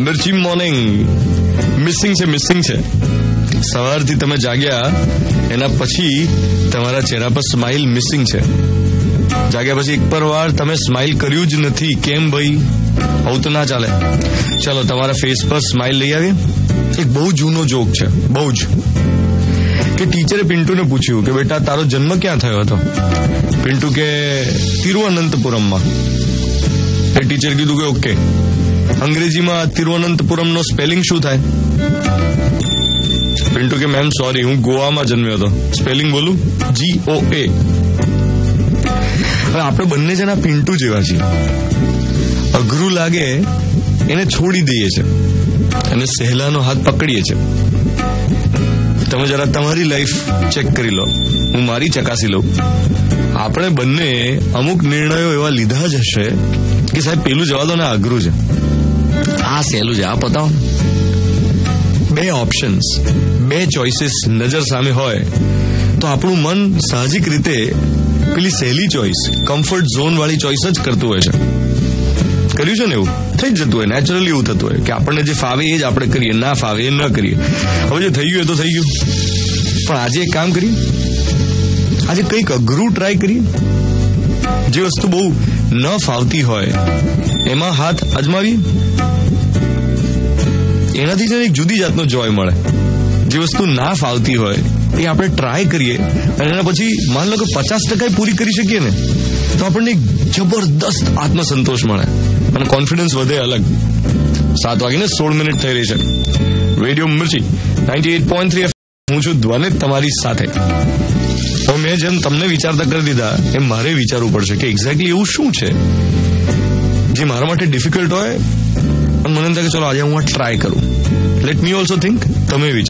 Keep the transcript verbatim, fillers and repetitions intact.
મિર્ચી morning missing છે missing છે. સવારથી તમે જાગ્યા એના પછી તમારા ચહેરા પર સ્માઇલ મિસિંગ છે. જાગ્યા પછી એક પર વાર તમે સ્માઇલ કર્યું જ નથી. કેમ ભાઈ? આવું તો ના ચાલે. ચલો તમારા ફેસ પર સ્માઇલ લઈ આવીએ. એક બહુ જૂનો જોક છે, બહુ જ, કે ટીચરે પિન્ટુને પૂછ્યું કે બેટા તારો જન્મ ક્યાં થયો હતો? પિન્ટુ કે તિરુવનંતપુરમમાં. એ ટીચર કીધું કે ઓકે, અંગ્રેજીમાં તિરુવનંતપુરમનો સ્પેલિંગ શું થાય? પિન્ટુ કે મેમ સોરી, હું ગોવામાં જન્મ્યો હતો. સ્પેલિંગ બોલું? જી ઓ એ. હવે આપણે બંને જણા પિન્ટુ જેવા છીએ. અઘરું લાગે એને છોડી દઈએ છે અને સહેલાનો હાથ પકડીએ છે. તમે જરા તમારી લાઈફ ચેક કરી લો, હું મારી ચકાસી લઉં. આપણે બંને અમુક નિર્ણયો એવા લીધા જ હશે કે સાહેબ પેલું જવા દો ને, અઘરું છે, આ સહેલું છે, આ પતાવો. બે ઓપ્શન્સ, બે ચોઇસીસ નજર સામે હોય તો આપણું મન સાહજિક રીતે પેલી સહેલી ચોઇસ, કમ્ફર્ટ ઝોન વાળી ચોઇસ જ કરતું હોય છે. કર્યું છે ને, એવું થઈ જ જતું હોય, નેચરલી એવું થતું હોય કે આપણને જે ફાવે એ જ આપણે કરીએ, ના ફાવે એ ન કરીએ. હવે જે થઈ ગયું એ તો થઈ ગયું, પણ આજે એક કામ કરીએ, આજે કંઈક અઘરું ટ્રાય કરીએ. જે વસ્તુ બહુ ન ફાવતી હોય એમાં હાથ અજમાવીએ. એનાથી છે એક જુદી જાતનો જોય મળે. જે વસ્તુ ના ફાવતી હોય એ આપણે ટ્રાય કરીએ અને એના પછી માન લો કે પચાસ ટકા પૂરી કરી શકીએ ને, તો આપણને એક જબરદસ્ત આત્મસંતોષ મળે અને કોન્ફિડન્સ વધે અલગ. સાત વાગીને સોળ મિનિટ થઈ રહી છે. Radio Mirchi ninety eight point three. હું છું ધ્વનિત તમારી સાથે. હવે મેં જેમ તમને વિચારતા કરી દીધા એમ મારે વિચારવું પડશે કે એક્ઝેક્ટલી એવું શું છે જે મારા માટે ડિફિકલ્ટ હોય અને મને એમ થાય કે ચલો આજે હું આ ટ્રાય કરું. Let me also think. તમે વિચારો.